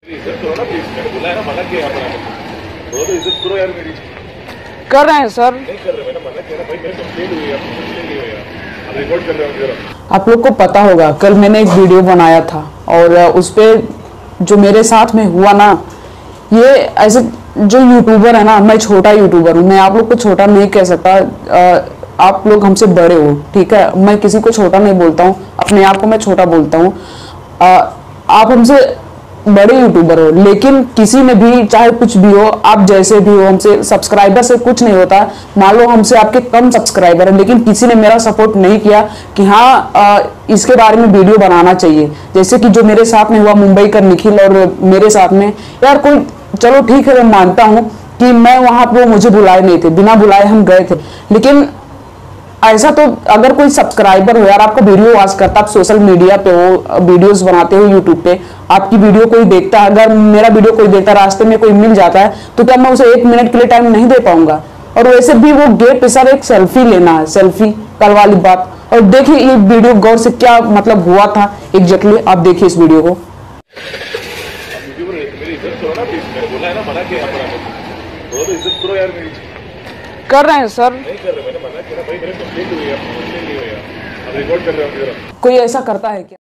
इज्जत करो ना प्लीज, मैंने बोला है ना, मना किया आपने, तो इज्जत करो यार मेरी। कर रहे हैं सर। नहीं कर रहे, मैंने मना किया ना भाई, मेरी कंप्लेंट हुई है, कंप्लेंट नहीं हुई है, आप रिकॉर्ड कर रहे हो जरा। आप लोग को पता होगा कल मैंने एक वीडियो बनाया था और उस पे जो मेरे साथ में हुआ ना, ये ऐसे जो यूट्यूबर है ना, मैं छोटा यूट्यूबर हूँ, मैं आप लोग को छोटा नहीं कह सकता। आप लोग हमसे बड़े हो, ठीक है, मैं किसी को छोटा नहीं बोलता हूँ, अपने आप को मैं छोटा बोलता हूँ। आप हमसे बड़े यूट्यूबर हो, लेकिन किसी में भी चाहे कुछ भी हो, आप जैसे भी हो, हमसे सब्सक्राइबर से कुछ नहीं होता। मान लो हमसे आपके कम सब्सक्राइबर है, लेकिन किसी ने मेरा सपोर्ट नहीं किया कि हाँ इसके बारे में वीडियो बनाना चाहिए। जैसे कि जो मेरे साथ में हुआ मुंबई का निखिल और मेरे साथ में, यार कोई, चलो ठीक है मैं मानता हूँ कि मैं वहां वो मुझे बुलाए नहीं थे, बिना बुलाए हम गए थे, लेकिन ऐसा तो अगर कोई सब्सक्राइबर हो यार, आपका वीडियो वॉच करता, आप सोशल मीडिया पे हो, वीडियोस बनाते हो यूट्यूब पे, आपकी वीडियो कोई देखता है, अगर मेरा वीडियो कोई देखता है, रास्ते में कोई मिल जाता है, तो क्या मैं उसे 1 मिनट के लिए टाइम नहीं दे पाऊंगा? और वैसे भी वो गेट पे सर एक सेल्फी लेना है, सेल्फी कल वाली बात। और देखिए ये वीडियो गौर से क्या मतलब हुआ था एग्जैक्टली, आप देखिए इस वीडियो को। मेरी इज्जत करो ना प्लीज, मैंने बोला है ना, मना किया आपने, तो इज्जत करो यार मेरी। कर रहे हैं सर। नहीं कर रहे, मैंने मना किया ना भाई, मेरी कंप्लेंट हुई है, कंप्लेंट नहीं हुई है, आप रिकॉर्ड कर रहे हो जरा। कोई ऐसा करता है क्या?